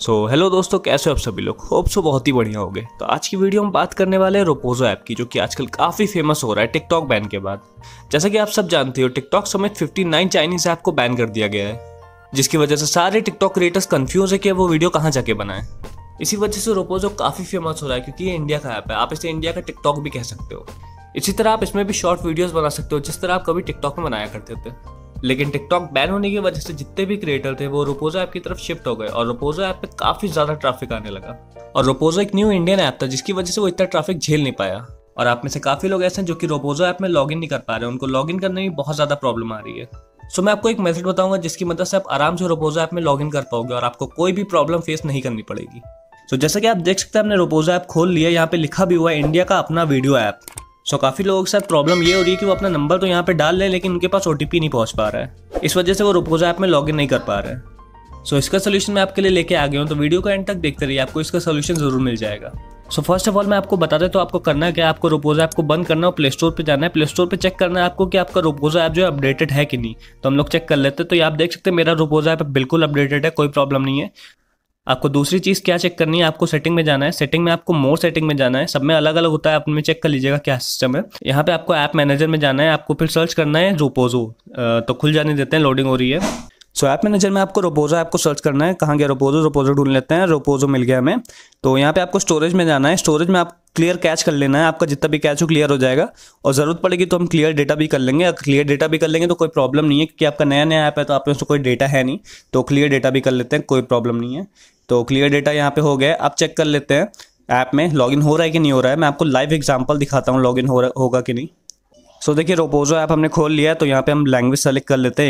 Hello दोस्तों, कैसे हो आप सभी लोग। होप सो बहुत ही बढ़िया होंगे। तो आज की वीडियो में बात करने वाले हैं रोपोजो ऐप की, जो कि आजकल काफ़ी फेमस हो रहा है टिकटॉक बैन के बाद। जैसा कि आप सब जानते हो, टिकटॉक समेत 59 चाइनीज ऐप को बैन कर दिया गया है, जिसकी वजह से सारे टिकटॉक क्रिएटर्स कंफ्यूज है कि वो वीडियो कहाँ जाके बनाएं। इसी वजह से रोपोजो काफ़ी फेमस हो रहा है, क्योंकि ये इंडिया का ऐप है। आप इसे इंडिया का टिकटॉक भी कह सकते हो। इसी तरह आप इसमें भी शॉर्ट वीडियोस बना सकते हो, जिस तरह आप कभी टिकटॉक में बनाया करते थे। लेकिन टिकटॉक बैन होने की वजह से जितने भी क्रिएटर थे वो रोपोजो ऐप की तरफ शिफ्ट हो गए, और रोपोजो ऐप पे काफ़ी ज़्यादा ट्रैफिक आने लगा। और रोपोजो एक न्यू इंडियन ऐप था, जिसकी वजह से वो इतना ट्रैफिक झेल नहीं पाया। और आप में से काफ़ी लोग ऐसे हैं जो कि रोपोजो ऐप में लॉगिन नहीं कर पा रहे हैं, उनको लॉगिन करने में बहुत ज़्यादा प्रॉब्लम आ रही है। सो मैं आपको एक मेथड बताऊंगा, जिसकी मदद से आप आराम से रोपोजो ऐप में लॉगिन कर पाओगे और आपको कोई भी प्रॉब्लम फेस नहीं करनी पड़ेगी। जैसा कि आप देख सकते हैं, हमने रोपोजो ऐप खोल लिया। यहाँ पे लिखा भी हुआ है इंडिया का अपना वीडियो ऐप। काफ़ी लोगों के साथ प्रॉब्लम ये हो रही है कि वो अपना नंबर तो यहाँ पे डाल लें, लेकिन उनके पास OTP नहीं पहुँच पा रहा है। इस वजह से वो रोपोजो ऐप में लॉगिन नहीं कर पा रहे हैं। इसका सोल्यूशन मैं आपके लिए लेके आ गया हूँ, तो वीडियो को एंड तक देखते रहिए, आपको इसका सोल्यूशन जरूर मिल जाएगा। फर्स्ट ऑफ ऑल मैं आपको बता दें तो आपको करना है क्या, आपको रोपोजो ऐप को बंद करना है और प्ले स्टोर पे जाना है। प्ले स्टोर पे चेक करना है आपको कि आपका रोपोजो ऐप जो है अपडेटेड है कि नहीं। तो हम लोग चेक कर लेते हैं। तो ये आप देख सकते हैं, मेरा रोपोजो ऐप बिल्कुल अपडेटेड है, कोई प्रॉब्लम नहीं है। आपको दूसरी चीज़ क्या चेक करनी है, आपको सेटिंग में जाना है। सेटिंग में आपको मोर सेटिंग में जाना है, सब में अलग अलग होता है, आप उनमें चेक कर लीजिएगा क्या सिस्टम है। यहाँ पे आपको ऐप मैनेजर में जाना है, आपको फिर सर्च करना है रोपोजो। तो खुल जाने देते हैं, लोडिंग हो रही है। ऐप मैनेजर में आपको रोपोजो ऐप को सर्च करना है। कहाँ गया रोपोजो ढूंढ लेते हैं। रोपोजो मिल गया हमें। तो यहाँ पे आपको स्टोरेज में जाना है। स्टोरेज में आप क्लियर कैच कर लेना है, आपका जितना भी कैच हो क्लियर हो जाएगा। और ज़रूरत पड़ेगी तो हम क्लियर डेटा भी कर लेंगे। अगर क्लियर डेटा भी कर लेंगे तो कोई प्रॉब्लम नहीं है, क्योंकि आपका नया नया ऐप है तो आप में उसमें कोई डेटा है नहीं। तो क्लियर डेटा भी कर लेते हैं, कोई प्रॉब्लम नहीं है। तो क्लियर डेटा यहाँ पे हो गया। आप चेक कर लेते हैं ऐप में लॉगिन हो रहा है कि नहीं हो रहा है। मैं आपको लाइव एग्जांपल दिखाता हूँ लॉगिन होगा कि नहीं। देखिए, रोपोजो ऐप हमने खोल लिया है। तो यहाँ पे हम लैंग्वेज सेलेक्ट कर लेते हैं,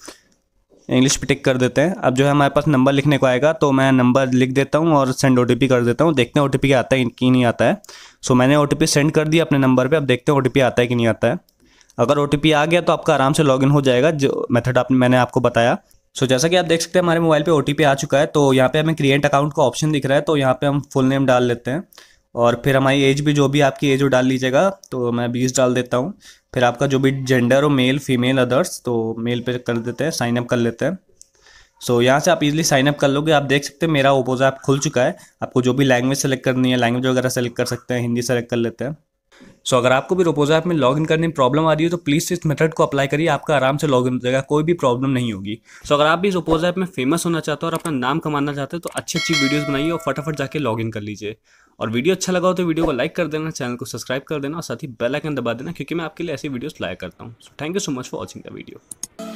इंग्लिश पे टिक कर देते हैं। अब जो है हमारे पास नंबर लिखने को आएगा, तो मैं नंबर लिख देता हूँ और सेंड OTP कर देता हूँ। देखते हैं OTP आता है कि नहीं आता है। मैंने OTP सेंड कर दिया अपने नंबर पे। अब देखते हैं OTP आता है कि नहीं आता है। अगर OTP आ गया तो आपका आराम से लॉगिन हो जाएगा, जो मेथड मैंने आपको बताया। जैसा कि आप देख सकते हैं, हमारे मोबाइल पे OTP आ चुका है। तो यहाँ पे हमें क्रिएट अकाउंट का ऑप्शन दिख रहा है। तो यहाँ पे हम फुल नेम डाल लेते हैं, और फिर हमारी एज भी, जो भी आपकी एज हो डाल लीजिएगा। तो मैं 20 डाल देता हूँ। फिर आपका जो भी जेंडर हो, मेल फीमेल अदर्स, तो मेल पे कर देते हैं, साइन अप कर लेते हैं। यहाँ से आप इजीली साइन अप कर लोगे। आप देख सकते हैं मेरा रोपोजो ऐप खुल चुका है। आपको जो भी लैंग्वेज सेलेक्ट करनी है, लैंग्वेज वगैरह सेलेक्ट कर सकते हैं, हिंदी सेलेक्ट कर लेते हैं। अगर आपको भी रोपोजो ऐप में लॉगिन करने में प्रॉब्लम आ रही है तो प्लीज़ इस मेथड को अप्लाई करिए, आपका आराम से लॉगिन हो जाएगा, कोई भी प्रॉब्लम नहीं होगी। अगर आप भी रोपोजो ऐप में फेमस होना चाहते हो और अपना नाम कमाना चाहते हो तो अच्छी अच्छी वीडियोस बनाइए और फटाफट जाके लॉगिन कर लीजिए। और वीडियो अच्छा लगा हो तो वीडियो को लाइक कर देना, चैनल को सब्सक्राइब कर देना और साथ ही बेल आइकन दबा देना, क्योंकि मैं आपके लिए ऐसी वीडियोस लाया करता हूँ। Thank you so much for watching the video.